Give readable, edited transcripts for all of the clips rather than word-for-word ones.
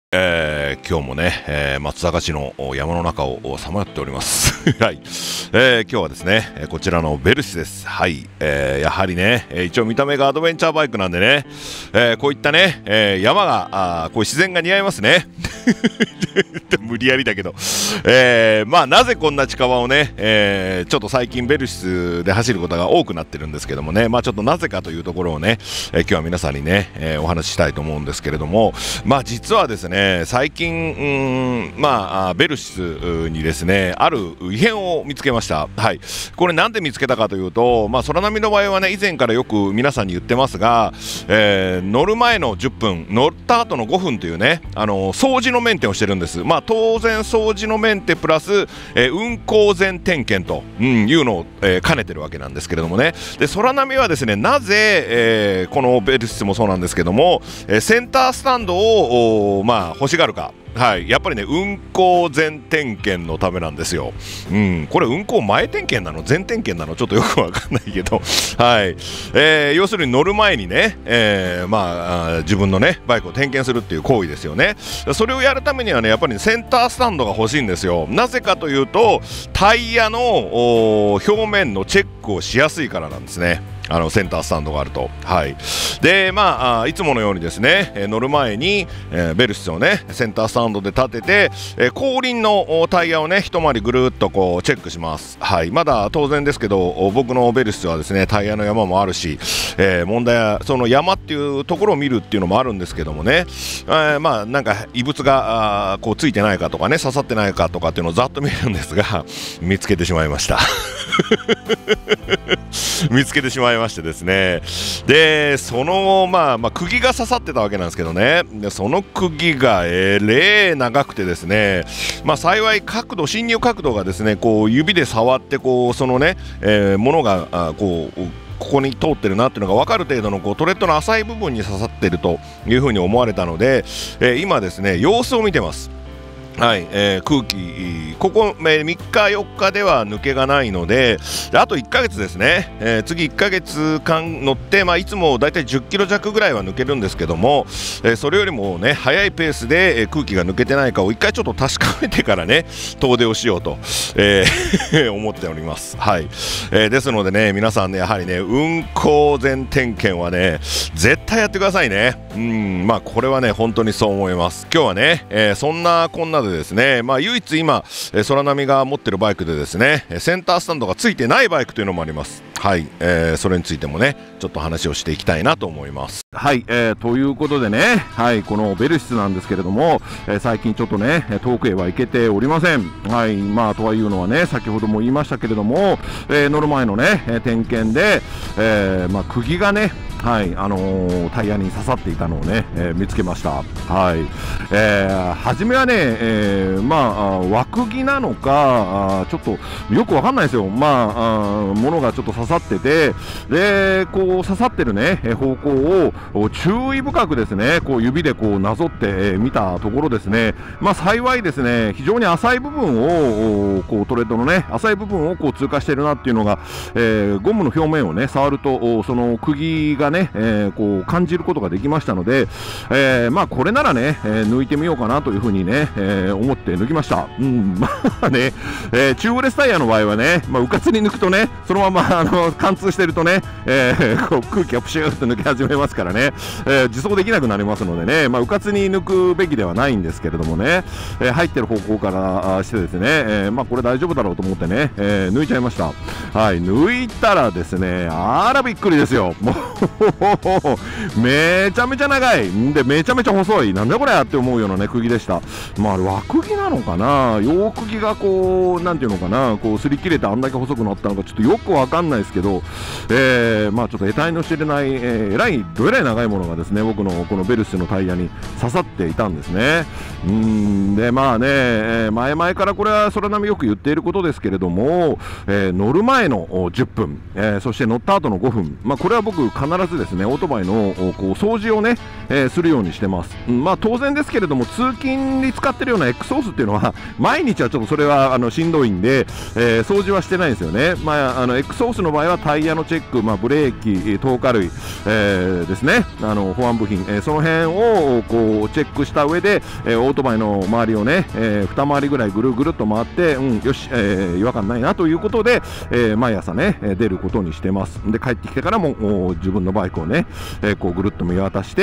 今日もね、松阪市の山の中をさまよっております。はい、今日はですね、こちらのベルシスです。はい、やはりね、一応見た目がアドベンチャーバイクなんでね、こういったね、山がこういう自然が似合いますね。無理やりだけど、まあなぜこんな近場をね、ちょっと最近ベルシスで走ることが多くなってるんですけどもね、まあちょっとなぜかというところをね、今日は皆さんにね、お話ししたいと思うんですけれども、まあ実はですね、最近ベルシスにですね、ある異変を見つけました。はい、これなんで見つけたかというと、まあ空波の場合はね、以前からよく皆さんに言ってますが、乗る前の10分、乗った後の5分というね、掃除のメンテをしてるんです。まあ当然掃除のメンテプラス、運行前点検と、いうのを、兼ねてるわけなんですけれどもね。で空波はですね、なぜ、このベルシスもそうなんですけども、センタースタンドを欲しがるか。はい、やっぱりね、運行前点検のためなんですよ。これ運行前点検なの前点検なのちょっとよくわかんないけど、はい、要するに乗る前にね、自分のねバイクを点検するっていう行為ですよね。それをやるためにはね、やっぱり、センタースタンドが欲しいんですよ。なぜかというと、タイヤの表面のチェックをしやすいからなんですね。センタースタンドがあると。はい、でいつものようにですね、乗る前に、ベルシスをねセンタースタンドで立てて、後輪のタイヤをね一回りぐるっとこうチェックします。はい、まだ当然ですけど、僕のベルシスはですねタイヤの山もあるし、問題はその山っていうところを見るっていうのもあるんですけどもね、なんか異物がこうついてないかとかね、刺さってないかとかっていうのをざっと見るんですが、見つけてしまいました。見つけてしまいましてですね、でその釘が刺さってたわけなんですけどね、でその釘が長くてですね、幸い進入角度がですね、こう指で触ってこうそのね、ものがここに通ってるなっていうのが分かる程度のこうトレッドの浅い部分に刺さっているというふうに思われたので、今ですね様子を見てます。はい、空気ここ、3日4日では抜けがないので、あと1ヶ月ですね、次1ヶ月間乗って、いつもだいたい10キロ弱ぐらいは抜けるんですけども、それよりもね速いペースで、空気が抜けてないかを1回ちょっと確かめてからね遠出をしようと、思っております。はい、ですのでね、皆さんねやはりね運行前点検はね絶対やってくださいね。これはね本当にそう思います。今日はね、そんなこんなでですね、唯一今空波が持ってるバイクでですねセンタースタンドがついてないバイクというのもあります。はい、それについてもねちょっと話をしていきたいなと思います。はい、ということでね、はい、このベルシスなんですけれども、最近ちょっとね遠くへは行けておりません。はい、とはいうのはね、先ほども言いましたけれども、乗る前のね点検で、釘がね、はい、タイヤに刺さっていたのをね、見つけました。はい、初めはね、輪釘なのかちょっとよくわかんないですよ。ものがちょっと刺さってて、でこう刺さってるね方向を注意深くですねこう指でこうなぞって見たところですね、幸いですね非常に浅い部分をこうトレッドのね浅い部分をこう通過しているなっていうのが、ゴムの表面をね触るとその釘がね、こう感じることができましたので、これならね、抜いてみようかなというふうにね、思って抜きました。ね、チューブレスタイヤの場合はね、うかつに抜くとねそのまま貫通してるとね、こう空気がプシューッと抜け始めますからね、自走できなくなりますのでね、うかつに抜くべきではないんですけれどもね、入ってる方向からしてですね、これ大丈夫だろうと思ってね、抜いちゃいました。はい、抜いたらですね、あらびっくりですよ。もうめちゃめちゃ長いんで、めちゃめちゃ細い、なんだこれって思うようなね釘でした。輪釘なのかな、洋釘がこうなんていうのかな、こう擦り切れてあんだけ細くなったのかちょっとよくわかんないですけど、ちょっと得体の知れない、どえらい長いものがですね僕のこのベルシスのタイヤに刺さっていたんですね。で前々からこれは空波よく言っていることですけれども、乗る前の10分、そして乗った後の5分、これは僕必ずずですねオートバイのこう掃除をね、するようにしてます。まあ当然ですけれども、通勤に使ってるような X ホースっていうのは毎日はちょっとそれはしんどいんで、掃除はしてないんですよね。まあX ホースの場合はタイヤのチェック、まあ、ブレーキ、透過類、ですね、保安部品、その辺をこうチェックした上で、オートバイの周りをね、2回りぐらいぐるぐるっと回って、よし、違和感ないなということで、毎朝ね出ることにしてます。で帰ってきてからも自分のバイクをね、こうぐるっと見渡して、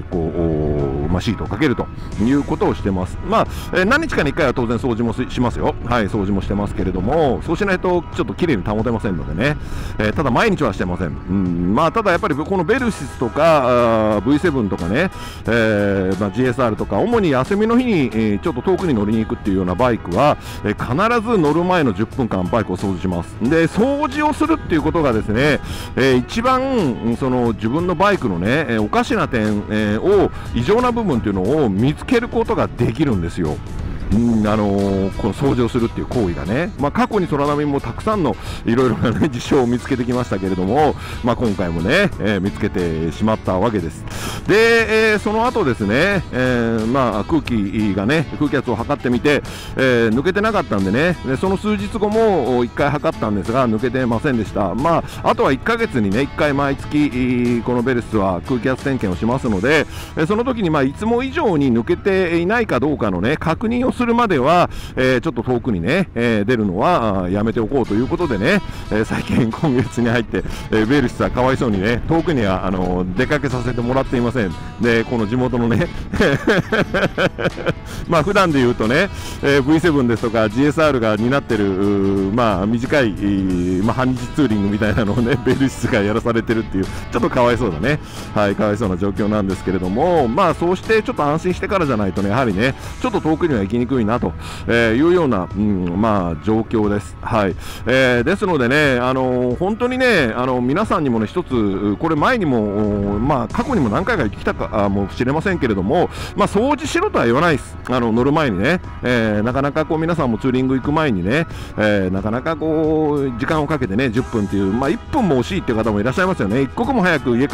まあ、シートをかけるということをしてます。まあ、何日かに1回は当然掃除もしますよ。はい、掃除もしてますけれども、そうしないとちょっと綺麗に保てませんのでね、ただ毎日はしてません。まあ、ただやっぱりこのベルシスとかV7 とかね、まあ、GSR とか主に休みの日に、ちょっと遠くに乗りに行くっていうようなバイクは、必ず乗る前の10分間バイクを掃除します。で掃除をするっていうことがですね、一番その自分のバイクのね、おかしな点、異常な部分っていうのを見つけることができるんですよ。この掃除をするっていう行為がね、まあ、過去に空波もたくさんのいろいろな、ね、事象を見つけてきましたけれども、まあ、今回もね、見つけてしまったわけです。で、その後ですね、まあ、空気がね、空気圧を測ってみて、抜けてなかったんでね、でその数日後も1回測ったんですが抜けてませんでした。まあ、あとは1ヶ月にね1回毎月このベルスは空気圧点検をしますので、その時にまあいつも以上に抜けていないかどうかのね確認をするまでは、ちょっと遠くにね、出るのはやめておこうということでね、最近今月に入って、ベルシスはかわいそうにね遠くには出かけさせてもらっていません。でこの地元のねまあ普段で言うとね、V7 ですとか GSR が担ってるまあ短い、まあ、半日ツーリングみたいなのをねベルシスがやらされてるっていうちょっとかわいそうだね、はい、かわいそうな状況なんですけれども、まあそうしてちょっと安心してからじゃないとねやはりねちょっと遠くには行きにくいなというような、まあ状況です。はい、ですのでね本当にね皆さんにもね一つこれ前にもまあ過去にも何回か言ってきたかもしれませんけれども、まあ掃除しろとは言わないです。乗る前にね、なかなかこう皆さんもツーリング行く前にね、なかなかこう時間をかけてね10分っていう、まあ1分も惜しいっていう方もいらっしゃいますよね。一刻も早く家から、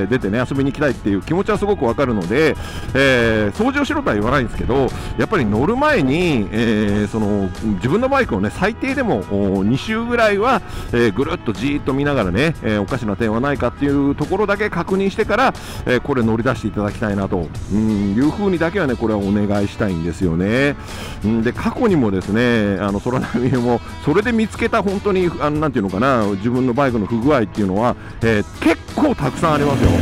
出てね遊びに行きたいっていう気持ちはすごくわかるので、掃除をしろとは言わないんですけど、やっぱり乗る前に、その自分のバイクをね最低でも2周ぐらいは、ぐるっとじーっと見ながらね、おかしな点はないかっていうところだけ確認してから、これ乗り出していただきたいなというふうにだけはねこれはお願いしたいんですよね。で過去にもですね空波もそれで見つけた本当になんていうのかな自分のバイクの不具合っていうのは、結構たくさんありますよ。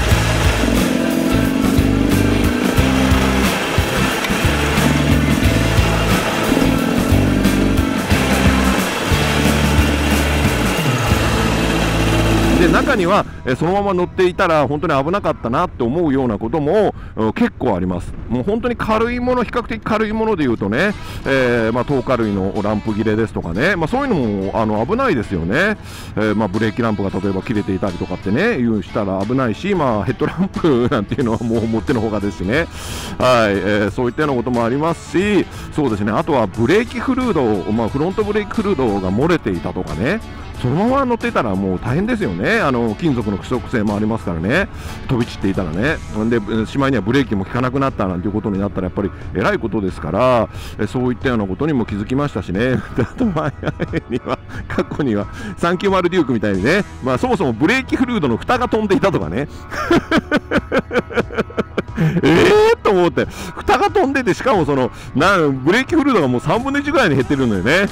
で中にはそのまま乗っていたら本当に危なかったなって思うようなことも結構あります。もう本当に軽いもの、比較的軽いものでいうとね、まあ、透過類のランプ切れですとかね、まあ、そういうのも危ないですよね。まあ、ブレーキランプが例えば切れていたりとかってねしたら危ないし、まあ、ヘッドランプなんていうのはもうもってのほかですしね、はいそういったようなこともありますし、そうですね、あとはブレーキフルード、まあ、フロントブレーキフルードが漏れていたとかね、そのまま乗ってたらもう大変ですよね。金属の不織性もありますからね、飛び散っていたらね、でしまいにはブレーキも効かなくなったなんていうことになったらやっぱりえらいことですから、そういったようなことにも気づきましたしね。であと前には過去には390デュークみたいにね、まあ、そもそもブレーキフルードの蓋が飛んでいたとかねと思って蓋が飛んでて、しかもそのブレーキフルードがもう3分の1ぐらいに減ってるのよね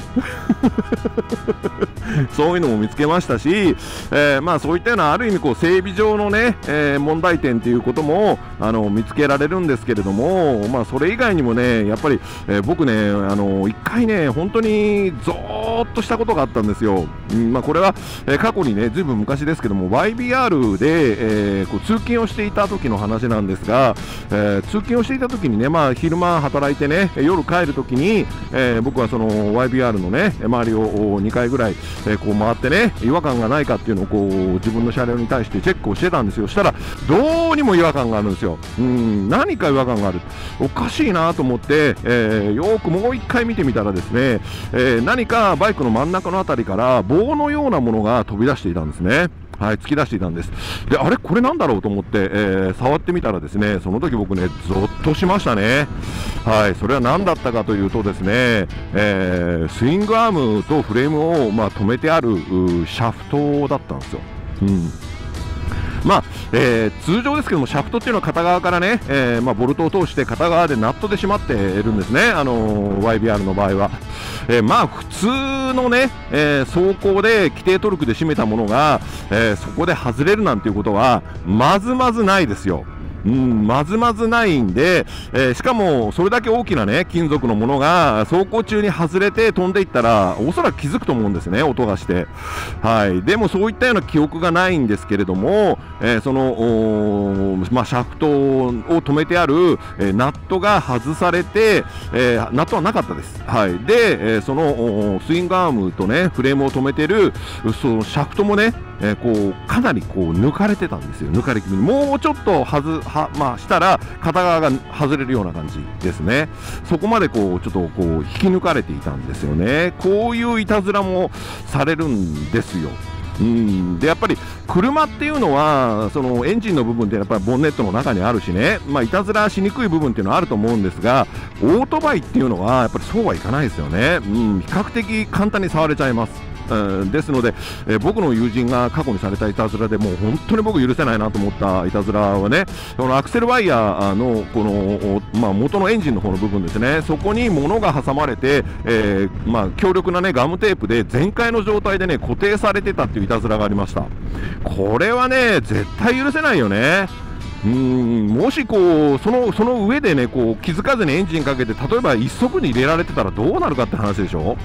そういうのも見つけましたし、まあそういったようなある意味こう整備上のね、問題点ということも見つけられるんですけれども、まあそれ以外にもねやっぱり、僕ね一回ね本当にゾーっとしたことがあったんですよ。まあこれは、過去にねずいぶん昔ですけども YBR で、こう通勤をしていた時の話なんですが、通勤をしていた時にね、まあ昼間働いてね夜帰る時に、僕はその YBR のね周りを2回ぐらい、こう回ってね違和感がないかっていうのをこう自分の車両に対してチェックをしてたんですよ。したらどうにも違和感があるんですよ。何か違和感がある、おかしいなと思って、よーくもう一回見てみたらですね、何かバイクの真ん中のあたりから棒のようなものが飛び出していたんですね。 はい、突き出していたんです。で、あれこれなんだろうと思って、触ってみたらですね、その時僕ね、ゾッとしましたね。はい、それは何だったかというとですね、スイングアームとフレームを、止めてあるシャフトだったんですよ。通常ですけども、シャフトっていうのは片側からね、ボルトを通して片側でナットで締まっているんですね、YBR の場合は。普通のね、走行で規定トルクで締めたものが、そこで外れるなんていうことはまずまずないですよ。まずまずないんで、しかもそれだけ大きなね金属のものが走行中に外れて飛んでいったらおそらく気づくと思うんですね、音がして。はい、でもそういったような記憶がないんですけれども、そのシャフトを止めてある、ナットが外されて、ナットはなかったです。はい、で、そのスイングアームとねフレームを止めてるそのシャフトもね、かなり抜かれてたんですよ。抜かれ気味にもうちょっとしたら片側が外れるような感じですね。そこまでちょっと引き抜かれていたんですよね。こういういたずらもされるんですよ。でやっぱり車っていうのはそのエンジンの部分ってやっぱりボンネットの中にあるしね、いたずらしにくい部分っていうのはあると思うんですが、オートバイっていうのはやっぱりそうはいかないですよね。比較的簡単に触れちゃいます。ですので、僕の友人が過去にされたいたずらでもう本当に僕許せないなと思ったいたずらはね、このアクセルワイヤーのこの、元のエンジンの方の部分ですね、そこに物が挟まれて、強力なねガムテープで全開の状態でね固定されてたっていういたずらがありました。これはね絶対許せないよね。もしその上でね気づかずにエンジンかけて例えば一足に入れられてたらどうなるかって話でしょ。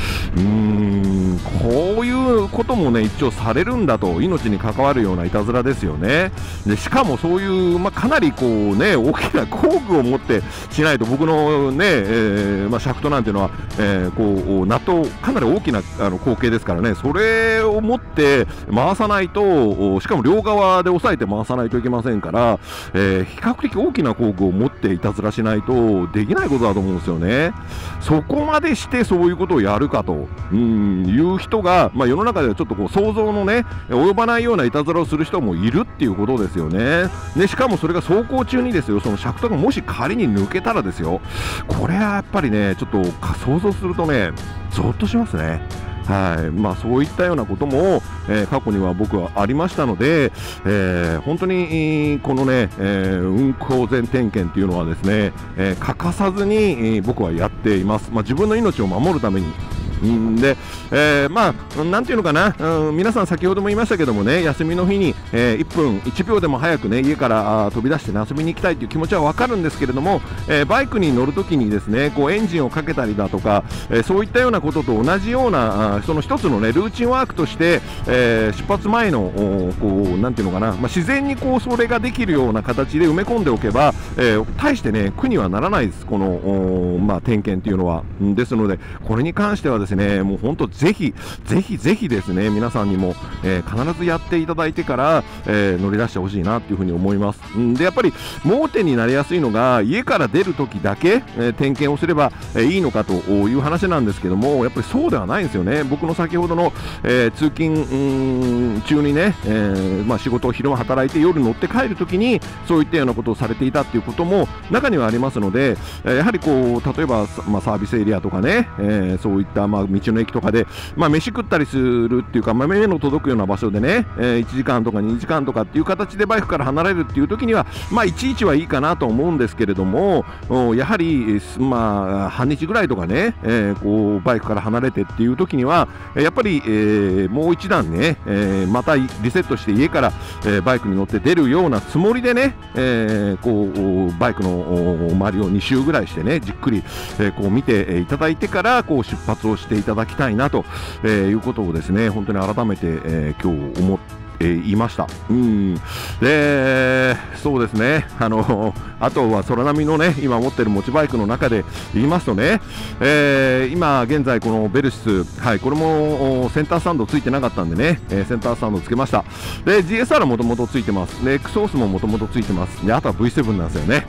こういうこともね一応されるんだと、命に関わるようないたずらですよね。でしかもそういう、かなり大きな工具を持ってしないと、僕のね、シャフトなんていうのは、ナットかなり大きな口径ですからね、それを持って回さないと、しかも両側で押さえて回さないといけませんから、比較的大きな工具を持っていたずらしないとできないことだと思うんですよね。そこまでしてそういうことをやるかという人が、世の中ではちょっと想像のね及ばないようないたずらをする人もいるっていうことですよね。でしかもそれが走行中にですよ、そのシャフトがもし仮に抜けたらですよ、これはやっぱりねちょっと想像するとねゾッとしますね。そういったようなことも、過去には僕はありましたので、本当にこのね、運行前点検というのはですね、欠かさずに、僕はやっています。自分の命を守るために。で、なんていうのかな、皆さん先ほども言いましたけどもね、休みの日に、1分1秒でも早くね家から飛び出して、ね、遊びに行きたいという気持ちは分かるんですけれども、バイクに乗るときにですねエンジンをかけたりだとか、そういったようなことと同じようなその一つのねルーチンワークとして、出発前のなんていうのかな、自然にそれができるような形で埋め込んでおけば、大してね苦にはならないです、この点検というのは。ですのでこれに関してはですねもう本当ぜひですね皆さんにも、必ずやっていただいてから、乗り出してほしいなというふうに思います。でやっぱり盲点になりやすいのが家から出るときだけ、点検をすれば、いいのかという話なんですけども、やっぱりそうではないんですよね。僕の先ほどの、通勤中にね、仕事を昼間働いて夜乗って帰るときにそういったようなことをされていたということも中にはありますので、やはり例えば、サービスエリアとかね、そういった道の駅とかで、飯食ったりするっていうか、目の届くような場所でね、1時間とか2時間とかっていう形でバイクから離れるっていう時には、いちいちはいいかなと思うんですけれども、やはり、半日ぐらいとかね、バイクから離れてっていう時には、やっぱり、もう一段ね、またリセットして家から、バイクに乗って出るようなつもりでね、バイクの周りを2周ぐらいしてね、じっくり、見ていただいてから出発をしていただきたいなということをですね本当に改めて、今日思っていました。でそうですね、あとは空波のね今持ってる持ちバイクの中で言いますとね、今現在このベルシス、これもセンタースタンドついてなかったんでね、センタースタンドつけました。で GSR はもともとついてます。で X ソースももともとついてます。であとは V7 なんですよね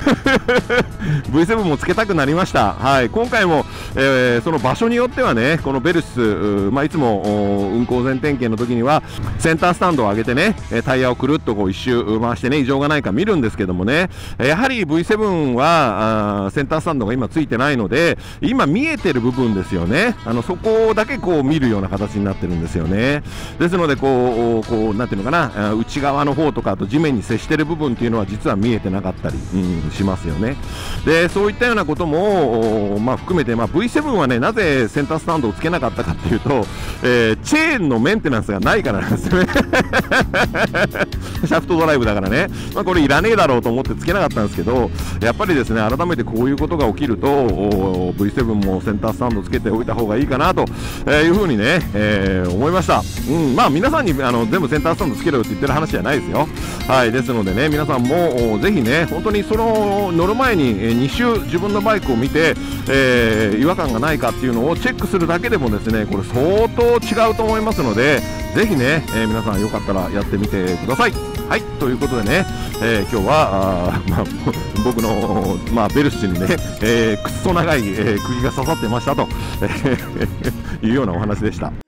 V7 もつけたくなりました。今回も、その場所によってはねこのベルシス、いつも運行前点検の時にはセンタータースタンドを上げてね、タイヤをくるっとこう一周回してね、異常がないか見るんですけどもね、やはり V7 はセンタースタンドが今ついてないので、今見えてる部分ですよね、そこだけこう見るような形になってるんですよね。ですのでこうなんていうのかな、内側の方とか、あと地面に接してる部分っていうのは実は見えてなかったり、しますよね。でそういったようなことも、含めて、V7 はね、なぜセンタースタンドをつけなかったかっていうと、チェーンのメンテナンスがないからなんですよねシャフトドライブだからね、これいらねえだろうと思ってつけなかったんですけど、やっぱりですね、改めてこういうことが起きると V7 もセンタースタンドつけておいた方がいいかなというふうにね、思いました。皆さんに全部センタースタンドつけろよって言ってる話じゃないですよ。はい、ですのでね、皆さんもぜひね、本当にその乗る前に2周自分のバイクを見て、違和感がないかっていうのをチェックするだけでもですね、これ相当違うと思いますので、ぜひね、皆さんよかったらやってみてください。はい、ということでね、今日は僕の、ベルシチにね、くっそ長い、釘が刺さってましたというようなお話でした。